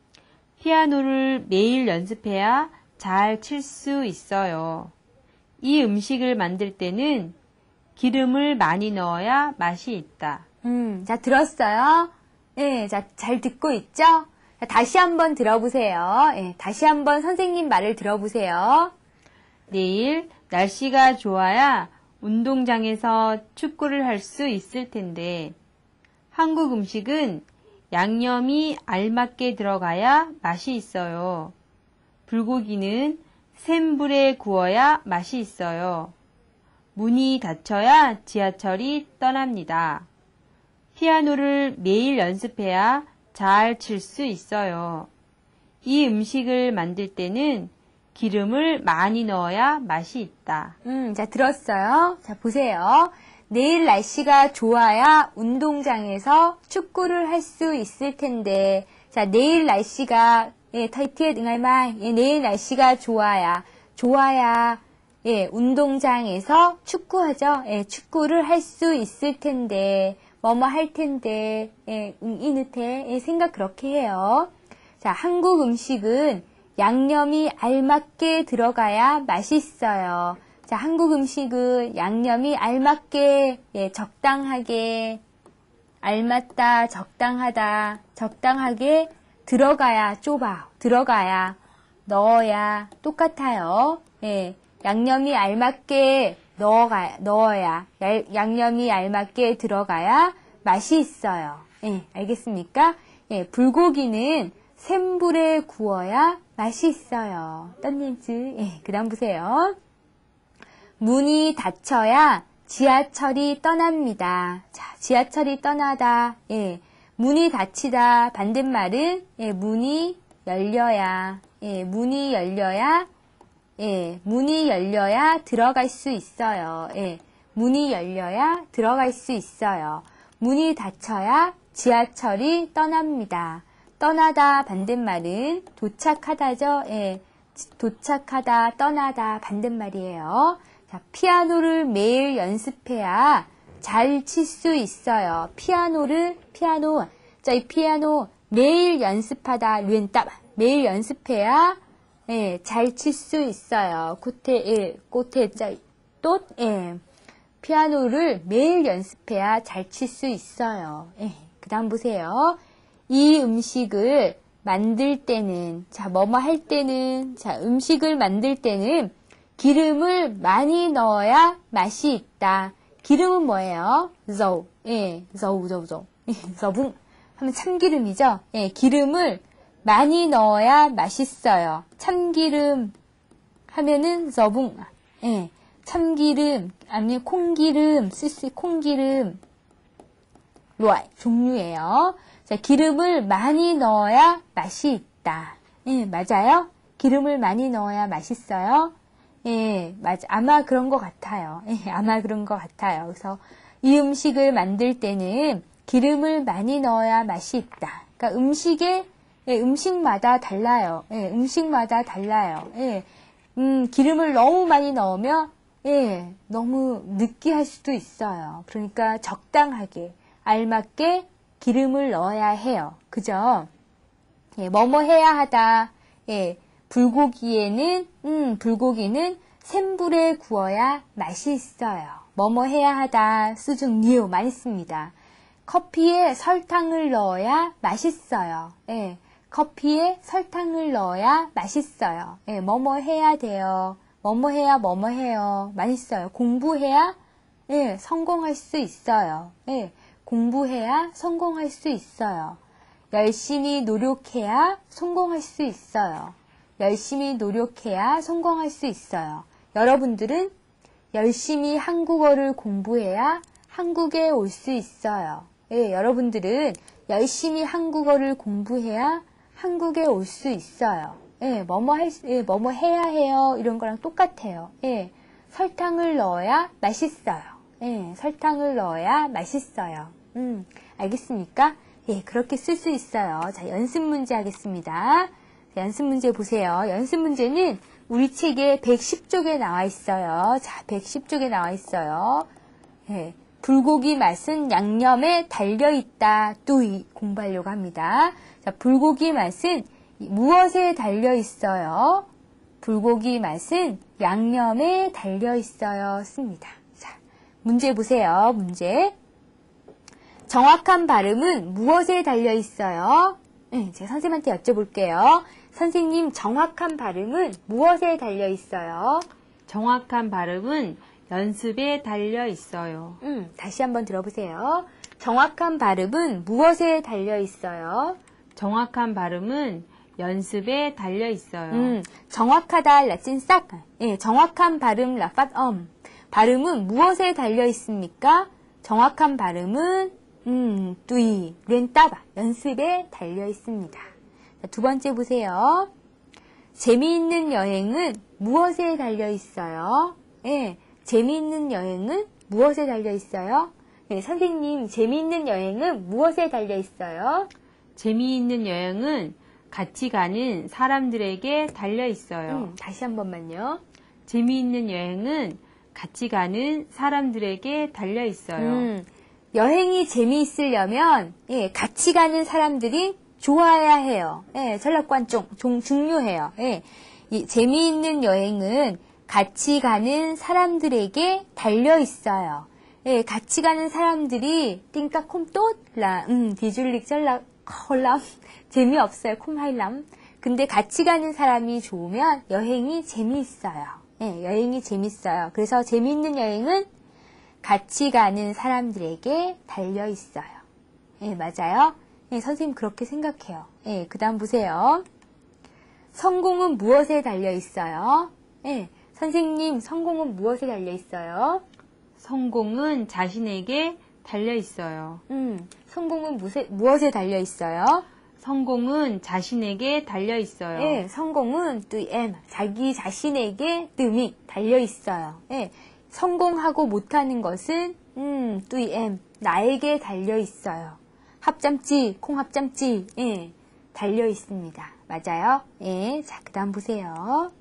피아노를 매일 연습해야 잘 칠 수 있어요. 이 음식을 만들 때는 기름을 많이 넣어야 맛이 있다. 음, 자, 들었어요? 예, 자, 잘 듣고 있죠? 자, 다시 한번 들어보세요. 예, 다시 한번 선생님 말을 들어보세요. 내일 날씨가 좋아야 운동장에서 축구를 할 수 있을 텐데 한국 음식은 양념이 알맞게 들어가야 맛이 있어요. 불고기는 센 불에 구워야 맛이 있어요. 문이 닫혀야 지하철이 떠납니다. 피아노를 매일 연습해야 잘 칠 수 있어요. 이 음식을 만들 때는 기름을 많이 넣어야 맛이 있다. 음, 자, 들었어요? 자, 보세요. 내일 날씨가 좋아야 운동장에서 축구를 할 수 있을 텐데, 자, 내일 날씨가, 예, 타이트에 등할마, 예, 내일 날씨가 좋아야, 좋아야, 예, 운동장에서 축구하죠. 예, 축구를 할 수 있을 텐데, 뭐뭐 할 텐데, 예, 이느테, 예, 생각 그렇게 해요. 자, 한국 음식은 양념이 알맞게 들어가야 맛있어요. 자, 한국 음식은 양념이 알맞게, 예, 적당하게, 알맞다, 적당하다, 적당하게 들어가야 좁아, 들어가야, 넣어야 똑같아요. 예, 양념이 알맞게 넣어가, 넣어야, 양념이 알맞게 들어가야 맛이 있어요. 예, 알겠습니까? 예, 불고기는 센 불에 구워야 맛이 있어요. 딴렌즈. 예, 그 다음 보세요. 문이 닫혀야 지하철이 떠납니다. 자, 지하철이 떠나다. 예, 문이 닫히다. 반대말은, 예, 문이 열려야. 예, 문이 열려야. 예, 문이 열려야 들어갈 수 있어요. 예, 문이 열려야 들어갈 수 있어요. 문이 닫혀야 지하철이 떠납니다. 떠나다 반대말은 도착하다죠. 예, 도착하다, 떠나다 반대말이에요. 자, 피아노를 매일 연습해야 잘 칠 수 있어요. 피아노를, 피아노. 자, 이 피아노 매일 연습하다, 류엔따. 매일 연습해야, 예, 잘 칠 수 있어요. 코테, 예, 코테, 자, 또, 예. 피아노를 매일 연습해야 잘 칠 수 있어요. 예, 그 다음 보세요. 이 음식을 만들 때는, 자, 뭐뭐 할 때는, 자, 음식을 만들 때는 기름을 많이 넣어야 맛이 있다. 기름은 뭐예요? dầu. 예, dầu, dầu, dầu. dầu 하면 참기름이죠? 예, 기름을 많이 넣어야 맛있어요. 참기름 하면은 dầu. 예, 참기름, 아니면 콩기름, 쓰쓰 콩기름, loại, 종류예요. 자, 기름을 많이 넣어야 맛이 있다. 예, 맞아요? 기름을 많이 넣어야 맛있어요? 예, 맞아. 아마 그런 것 같아요. 예, 아마 그런 것 같아요. 그래서 이 음식을 만들 때는 기름을 많이 넣어야 맛이 있다. 그러니까 음식에, 예, 음식마다 달라요. 예, 음식마다 달라요. 예, 음, 기름을 너무 많이 넣으면, 예, 너무 느끼할 수도 있어요. 그러니까 적당하게, 알맞게 기름을 넣어야 해요. 그죠? 예, 뭐뭐 해야 하다. 예, 불고기에는, 음, 불고기는 센 불에 구워야 맛이 있어요. 뭐뭐 해야 하다. 수중 니오 많이 씁니다. 커피에 설탕을 넣어야 맛있어요. 예, 커피에 설탕을 넣어야 맛있어요. 예, 뭐뭐 해야 돼요. 뭐뭐 해야 뭐뭐 해요. 맛있어요. 공부해야, 예, 성공할 수 있어요. 예, 공부해야 성공할 수 있어요. 열심히 노력해야 성공할 수 있어요. 열심히 노력해야 성공할 수 있어요. 여러분들은 열심히 한국어를 공부해야 한국에 올 수 있어요. 예, 여러분들은 열심히 한국어를 공부해야 한국에 올 수 있어요. 예, 뭐뭐 할, 예, 뭐뭐 해야 해요. 이런 거랑 똑같아요. 예, 설탕을 넣어야 맛있어요. 예, 설탕을 넣어야 맛있어요. 음, 알겠습니까? 예, 그렇게 쓸 수 있어요. 자, 연습 문제 하겠습니다. 자, 연습 문제 보세요. 연습 문제는 우리 책에 백십 쪽에 나와 있어요. 자, 백십 쪽에 나와 있어요. 예, 불고기 맛은 양념에 달려있다. 또 이 공부하려고 합니다. 자, 불고기 맛은 무엇에 달려있어요? 불고기 맛은 양념에 달려있어요. 씁니다. 자, 문제 보세요. 문제. 정확한 발음은 무엇에 달려있어요? 네, 제가 선생님한테 여쭤볼게요. 선생님, 정확한 발음은 무엇에 달려있어요? 정확한 발음은 연습에 달려 있어요. 음, 다시 한번 들어보세요. 정확한 발음은 무엇에 달려있어요? 정확한 발음은 연습에 달려 있어요. 음, 정확하다, 라틴 싹. 예, 정확한 발음, 라팟엄. 발음은 무엇에 달려 있습니까? 정확한 발음은, 음, 뚜이, 렌따바. 연습에 달려 있습니다. 자, 두 번째 보세요. 재미있는 여행은 무엇에 달려 있어요? 예, 재미있는 여행은 무엇에 달려 있어요? 예, 선생님, 재미있는 여행은 무엇에 달려 있어요? 재미있는 여행은 같이 가는 사람들에게 달려 있어요. 음, 다시 한 번만요. 재미있는 여행은 같이 가는 사람들에게 달려 있어요. 음, 여행이 재미있으려면, 예, 같이 가는 사람들이 좋아야 해요. 예, 전략관종, 종, 중요해요. 예, 이 재미있는 여행은 같이 가는 사람들에게 달려 있어요. 예, 같이 가는 사람들이, 띵까 콤또라, 음, 디줄릭 절락, 헐람, 재미없어요. 콤하일람. 근데 같이 가는 사람이 좋으면 여행이 재미있어요. 예, 여행이 재밌어요. 그래서 재미있는 여행은 같이 가는 사람들에게 달려 있어요. 예, 맞아요. 예, 선생님 그렇게 생각해요. 예, 그 다음 보세요. 성공은 무엇에 달려 있어요? 예, 선생님, 성공은 무엇에 달려 있어요? 성공은 자신에게 달려 있어요. 음, 성공은 무엇에, 무엇에 달려 있어요? 성공은 자신에게 달려 있어요. 예, 성공은 뚜엠, 자기 자신에게 뜸이 달려 있어요. 예, 성공하고 못하는 것은 음, 뚜엠, 나에게 달려 있어요. 합짬찌, 콩합짬찌, 예, 달려 있습니다. 맞아요? 예, 자, 그 다음 보세요.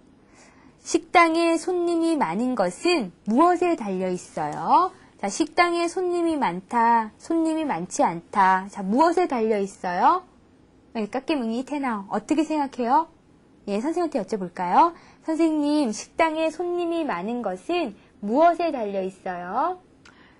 식당에 손님이 많은 것은 무엇에 달려 있어요? 자, 식당에 손님이 많다, 손님이 많지 않다. 자, 무엇에 달려 있어요? 네, 깎기뭉이 테나 어떻게 생각해요? 예, 선생님한테 여쭤볼까요? 선생님, 식당에 손님이 많은 것은 무엇에 달려 있어요?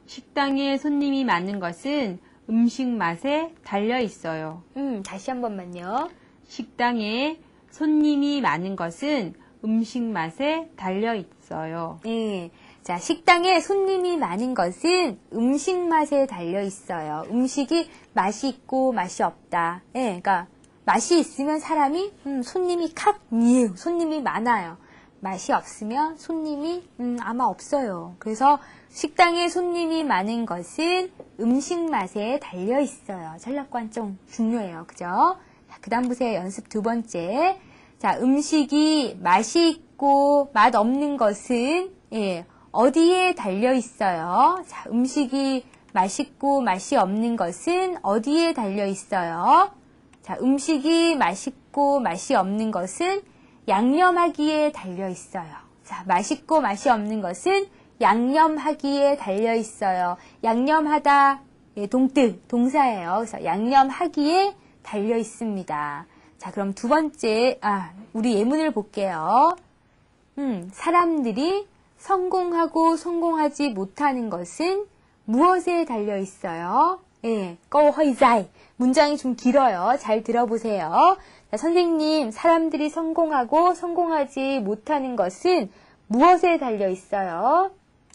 식당에 손님이 많은 것은 음식 맛에 달려 있어요. 음, 다시 한 번만요. 식당에 손님이 많은 것은 음식 맛에 달려 있어요. 예. 자, 식당에 손님이 많은 것은 음식 맛에 달려 있어요. 음식이 맛이 있고 맛이 없다. 예, 그러니까 맛이 있으면 사람이 음, 손님이 칵, 예, 손님이 많아요. 맛이 없으면 손님이 음, 아마 없어요. 그래서 식당에 손님이 많은 것은 음식 맛에 달려 있어요. 전략관 좀 중요해요. 그죠? 자, 그 다음 보세요. 연습 두 번째. 자, 음식이 맛이 있고 맛 없는 것은 예, 어디에 달려 있어요? 자, 음식이 맛있고 맛이 없는 것은 어디에 달려 있어요? 자, 음식이 맛있고 맛이 없는 것은 양념하기에 달려 있어요. 자, 맛있고 맛이 없는 것은 양념하기에 달려 있어요. 양념하다, 예, 동뜻, 동사예요. 그래서 양념하기에 달려 있습니다. 자, 그럼 두 번째, 아, 우리 예문을 볼게요. 음, 사람들이 성공하고 성공하지 못하는 것은 무엇에 달려 있어요? 예, 꺼허이자이. 문장이 좀 길어요. 잘 들어보세요. 자, 선생님, 사람들이 성공하고 성공하지 못하는 것은 무엇에 달려 있어요?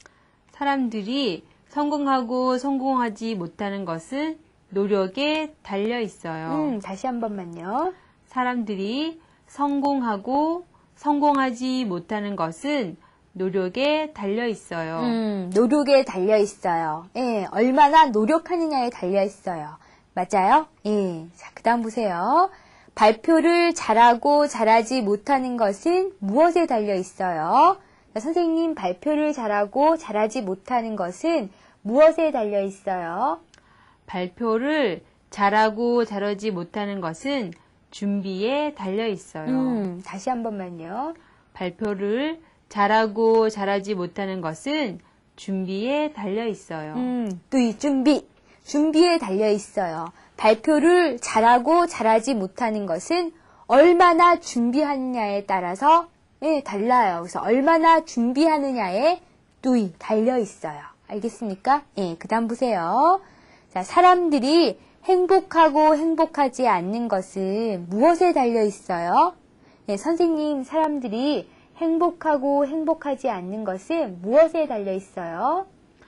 사람들이 성공하고 성공하지 못하는 것은 노력에 달려 있어요. 음, 다시 한 번만요. 사람들이 성공하고 성공하지 못하는 것은 노력에 달려 있어요. 음, 노력에 달려 있어요. 예, 얼마나 노력하느냐에 달려 있어요. 맞아요? 예. 자, 그 다음 보세요. 발표를 잘하고 잘하지 못하는 것은 무엇에 달려 있어요? 자, 선생님, 발표를 잘하고 잘하지 못하는 것은 무엇에 달려 있어요? 발표를 잘하고 잘하지 못하는 것은 준비에 달려 있어요. 음, 다시 한 번만요. 발표를 잘하고 잘하지 못하는 것은 준비에 달려 있어요. 음, 또 이 준비. 준비에 달려 있어요. 발표를 잘하고 잘하지 못하는 것은 얼마나 준비하느냐에 따라서 예, 달라요. 그래서 얼마나 준비하느냐에 뚜이 달려 있어요. 알겠습니까? 예, 그 다음 보세요. 자, 사람들이 행복하고 행복하지 않는 것은 무엇에 달려 있어요? 예, 선생님, 사람들이 행복하고 행복하지 않는 것은 무엇에 달려 있어요?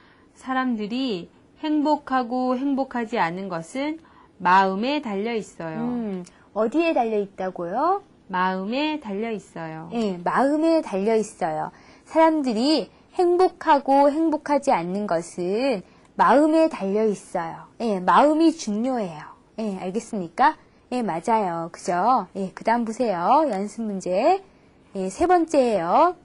사람들이 행복하고 행복하지 않은 것은 마음에 달려 있어요. 음, 어디에 달려 있다고요? 마음에 달려 있어요. 예, 마음에 달려 있어요. 사람들이 행복하고 행복하지 않는 것은 마음에 달려 있어요. 예, 마음이 중요해요. 예, 알겠습니까? 예, 맞아요. 그죠? 예, 그 다음 보세요. 연습 문제. 예, 세 번째예요.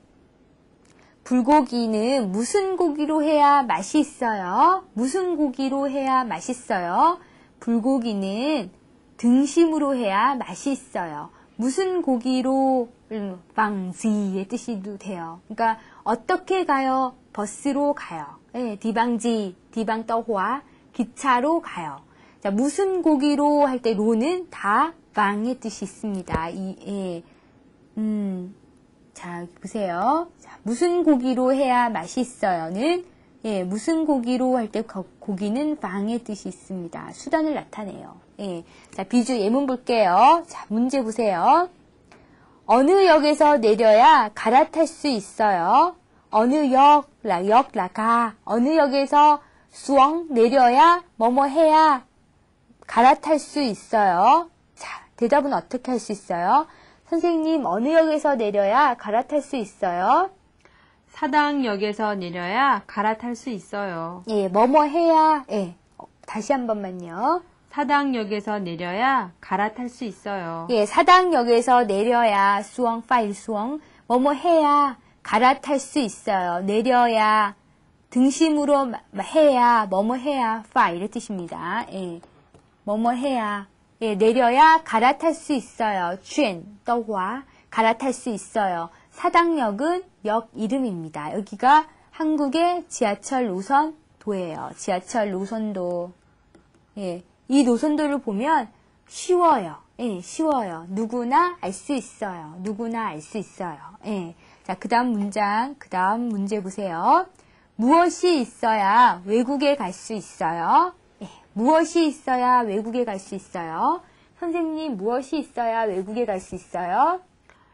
불고기는 무슨 고기로 해야 맛이 있어요? 무슨 고기로 해야 맛있어요? 불고기는 등심으로 해야 맛이 있어요. 무슨 고기로 방지의 뜻이도 돼요. 그러니까 어떻게 가요? 버스로 가요. 예, 디방지, 디방 떠화, 기차로 가요. 자, 무슨 고기로 할 때 로는 다 방의 뜻이 있습니다. 이, 예, 음, 자, 보세요. 자, 무슨 고기로 해야 맛있어요는 예, 무슨 고기로 할 때 고기는 방의 뜻이 있습니다. 수단을 나타내요. 예. 자, 비주 예문 볼게요. 자, 문제 보세요. 어느 역에서 내려야 갈아탈 수 있어요? 어느 역, 라, 역, 라가. 어느 역에서 수엉 내려야 뭐뭐 해야 갈아탈 수 있어요? 자, 대답은 어떻게 할 수 있어요? 선생님, 어느 역에서 내려야 갈아탈 수 있어요? 사당역에서 내려야 갈아탈 수 있어요. 예, 뭐뭐 해야, 예, 어, 다시 한 번만요. 사당역에서 내려야 갈아탈 수 있어요. 예, 사당역에서 내려야 수엉, 파일 수엉, 뭐뭐 해야 갈아탈 수 있어요. 내려야, 등심으로 해야, 뭐뭐 해야, 파일의 뜻입니다. 예, 뭐뭐 해야, 예, 내려야 갈아탈 수 있어요. 쉔, 떠화, 갈아탈 수 있어요. 사당역은 역 이름입니다. 여기가 한국의 지하철 노선도예요. 지하철 노선도. 예, 이 노선도를 보면 쉬워요. 예, 쉬워요. 누구나 알 수 있어요. 누구나 알 수 있어요. 예. 자, 그 다음 문장, 그 다음 문제 보세요. 무엇이 있어야 외국에 갈 수 있어요? 예, 무엇이 있어야 외국에 갈 수 있어요? 선생님, 무엇이 있어야 외국에 갈 수 있어요?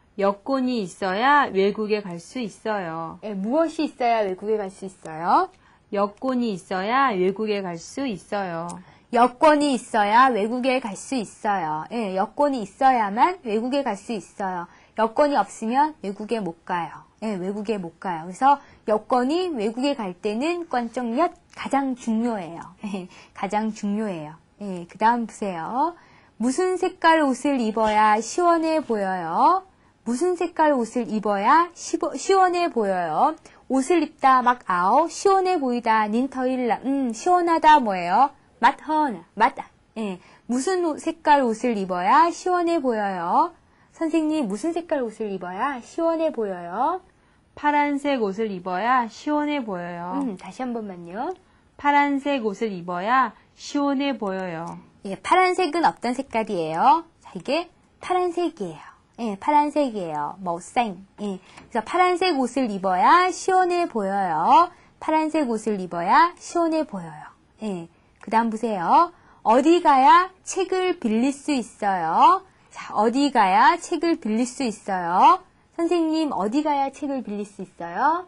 여권이 있어야 외국에 갈 수 있어요. 예, 무엇이 있어야 외국에 갈 수 있어요? 여권이 있어야 외국에 갈 수 있어요. 여권이 있어야 외국에 갈 수 있어요. 예, 여권이 있어야만 외국에 갈 수 있어요. 여권이 없으면 외국에 못 가요. 예, 외국에 못 가요. 그래서 여권이 외국에 갈 때는 관점력 가장 중요해요. 예, 가장 중요해요. 예, 그 다음 보세요. 무슨 색깔 옷을 입어야 시원해 보여요? 무슨 색깔 옷을 입어야 시버, 시원해 보여요? 옷을 입다 막 아오 시원해 보이다 닌터일라 음 시원하다 뭐예요? 맛허나 맛다. 예, 무슨 옷, 색깔 옷을 입어야 시원해 보여요? 선생님 무슨 색깔 옷을 입어야 시원해 보여요? 파란색 옷을 입어야 시원해 보여요. 음, 다시 한 번만요. 파란색 옷을 입어야 시원해 보여요. 예, 파란색은 어떤 색깔이에요? 자, 이게 파란색이에요. 예, 파란색이에요. 머생. 예, 그래서 파란색 옷을 입어야 시원해 보여요. 파란색 옷을 입어야 시원해 보여요. 예, 그 다음 보세요. 어디 가야 책을 빌릴 수 있어요? 자, 어디 가야 책을 빌릴 수 있어요? 선생님, 어디 가야 책을 빌릴 수 있어요?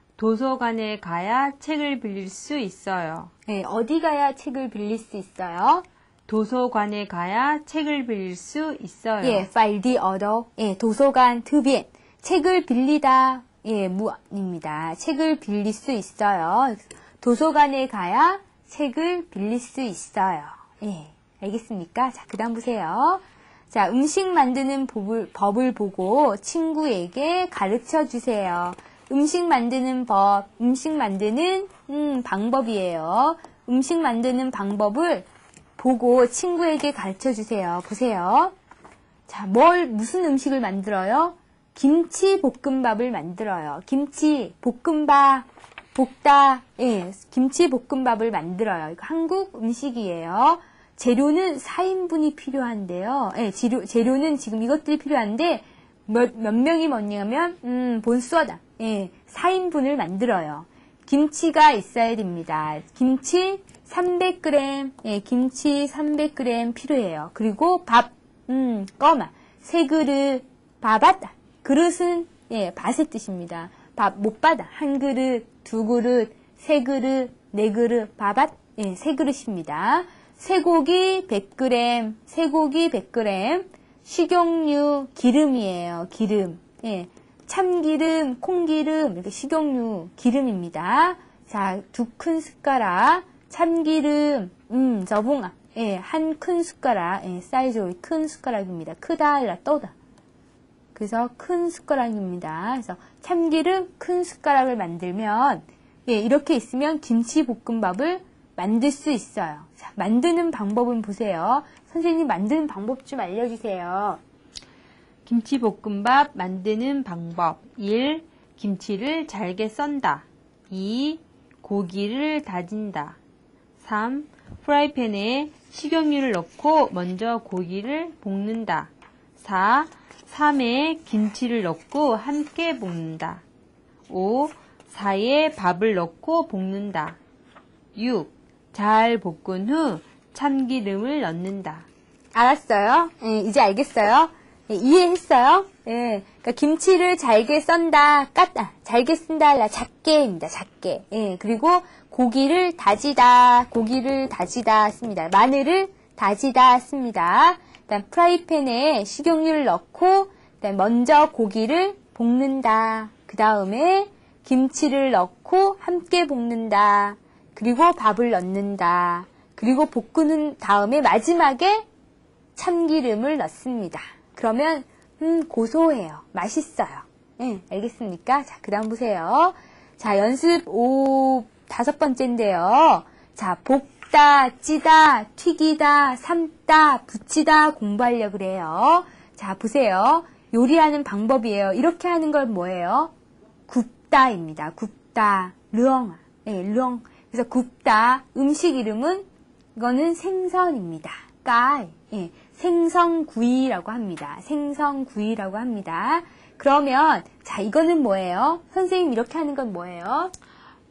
도서관에 가야 책을 빌릴 수 있어요. 예, 어디 가야 책을 빌릴 수 있어요? 도서관에 가야 책을 빌릴 수 있어요. 예, 파일디 얻어. 예, 도서관 특빈. 책을 빌리다. 예, 무입니다. 책을 빌릴 수 있어요. 도서관에 가야 책을 빌릴 수 있어요. 예, 알겠습니까? 자, 그 다음 보세요. 자, 음식 만드는 법을, 법을 보고 친구에게 가르쳐 주세요. 음식 만드는 법, 음식 만드는 음, 방법이에요. 음식 만드는 방법을 보고 친구에게 가르쳐 주세요. 보세요. 자, 뭘, 무슨 음식을 만들어요? 김치 볶음밥을 만들어요. 김치, 볶음밥, 볶다, 예, 김치 볶음밥을 만들어요. 이거 한국 음식이에요. 재료는 사 인분이 필요한데요. 예, 재료, 재료는 지금 이것들이 필요한데, 몇, 몇 명이 뭐냐면, 음, 본수어다. 예, 사 인분을 만들어요. 김치가 있어야 됩니다. 김치 삼백 그램, 예, 김치 삼백 그램 필요해요. 그리고 밥, 음, 꺼마, 세 그릇, 밥았다. 그릇은, 예, 밭의 뜻입니다. 밥 못 받아. 한 그릇, 두 그릇, 세 그릇, 네 그릇, 밥앗, 예, 세 그릇입니다. 쇠고기 백 그램, 쇠고기 백 그램, 식용유 기름이에요. 기름. 예. 참기름, 콩기름, 이렇게 식용유 기름입니다. 자, 두 큰 숟가락, 참기름, 음, 저봉아. 예, 한 큰 숟가락, 예, 사이즈 큰 숟가락입니다. 크다, 아니라 떠다. 그래서 큰 숟가락입니다. 그래서 참기름 큰 숟가락을 만들면, 예, 이렇게 있으면 김치볶음밥을 만들 수 있어요. 자, 만드는 방법은 보세요. 선생님 만드는 방법 좀 알려주세요. 김치볶음밥 만드는 방법. 일. 김치를 잘게 썬다. 이. 고기를 다진다. 삼. 프라이팬에 식용유를 넣고 먼저 고기를 볶는다. 사. 삼에 김치를 넣고 함께 볶는다. 오. 사에 밥을 넣고 볶는다. 육. 잘 볶은 후 참기름을 넣는다. 알았어요? 예, 이제 알겠어요? 예, 이해했어요? 예, 그러니까 김치를 잘게 썬다, 깠다, 잘게 쓴다, 라 작게입니다. 작게. 예, 그리고 고기를 다지다, 고기를 다지다 씁니다. 마늘을 다지다 씁니다. 일단 프라이팬에 식용유를 넣고, 일단 먼저 고기를 볶는다. 그 다음에 김치를 넣고 함께 볶는다. 그리고 밥을 넣는다. 그리고 볶은 다음에 마지막에 참기름을 넣습니다. 그러면 음, 고소해요. 맛있어요. 네, 알겠습니까? 자, 그 다음 보세요. 자, 연습 오, 다섯 번째인데요. 자, 볶다, 찌다, 튀기다, 삶다, 부치다 공부하려고 그래요. 자, 보세요. 요리하는 방법이에요. 이렇게 하는 건 뭐예요? 굽다입니다. 굽다, 르엉, 네, 르엉. 그래서 굽다, 음식 이름은 이거는 생선입니다. 까이, 예, 생선구이라고 합니다. 생선구이라고 합니다. 그러면 자, 이거는 뭐예요? 선생님 이렇게 하는 건 뭐예요?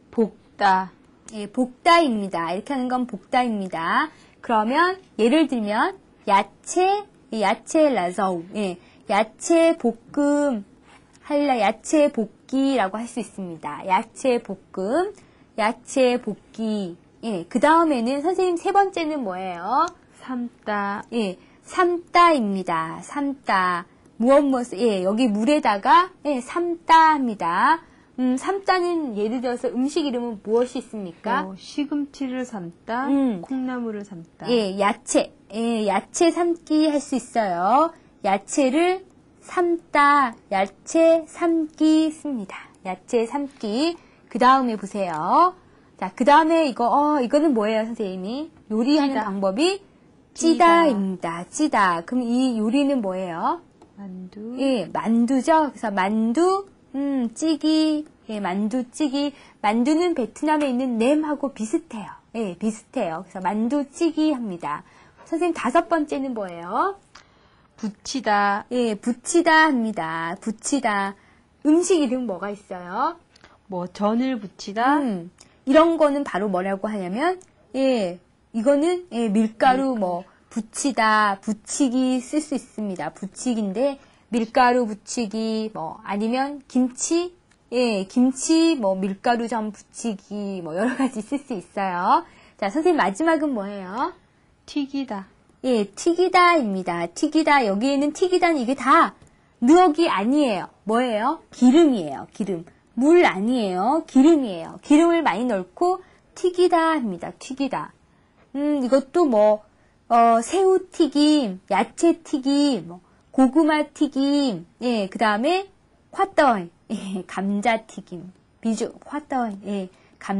볶다. 예, 볶다입니다. 이렇게 하는 건 볶다입니다. 그러면 예를 들면 야채, 야채 라서우, 예, 야채 볶음 할라 야채 볶기라고 할 수 있습니다. 야채 볶음, 야채 볶기. 예, 그 다음에는 선생님 세 번째는 뭐예요? 삶다. 예, 삶다입니다. 삶다. 무엇 무엇, 예, 여기 물에다가, 예, 삶다 합니다. 음, 삶다는 예를 들어서 음식 이름은 무엇이 있습니까? 어, 시금치를 삶다. 음. 콩나물을 삶다. 예, 야채, 예, 야채 삶기 할 수 있어요. 야채를 삶다, 야채 삶기 씁니다. 야채 삶기. 그 다음에 보세요. 자, 그 다음에 이거, 어, 이거는 뭐예요, 선생님이? 요리하는 찌다. 방법이 찌다. 찌다입니다. 찌다. 그럼 이 요리는 뭐예요? 만두. 예, 만두죠. 그래서 만두, 음, 찌기, 예, 만두 찌기. 만두는 베트남에 있는 램하고 비슷해요. 예, 비슷해요. 그래서 만두 찌기 합니다. 선생님 다섯 번째는 뭐예요? 붙이다. 예, 부치다 합니다. 부치다. 음식 이름 뭐가 있어요? 뭐 전을 붙이다. 음, 이런 거는 바로 뭐라고 하냐면, 예, 이거는, 예, 밀가루 뭐, 부치다, 부치기 쓸 수 있습니다. 부치기인데, 밀가루 부치기, 뭐, 아니면 김치, 예, 김치, 뭐, 밀가루전 부치기, 뭐, 여러 가지 쓸 수 있어요. 자, 선생님 마지막은 뭐예요? 튀기다. 예, 튀기다입니다. 튀기다. 여기에는 튀기다는 이게 다 누억이 아니에요. 뭐예요? 기름이에요. 기름. 물 아니에요. 기름이에요. 기름을 많이 넣고 튀기다 합니다. 튀기다. 음, 이것도 뭐, 어, 새우튀김, 야채튀김, 뭐, 고구마튀김, 예, 그 다음에 화떡, 예, 감자튀김, 비주, 화떡, 예,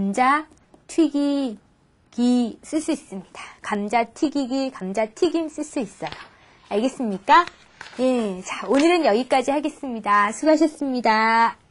감자튀기, 기 쓸 수 있습니다. 감자 튀기기, 감자 튀김 쓸 수 있어요. 알겠습니까? 예, 자, 오늘은 여기까지 하겠습니다. 수고하셨습니다.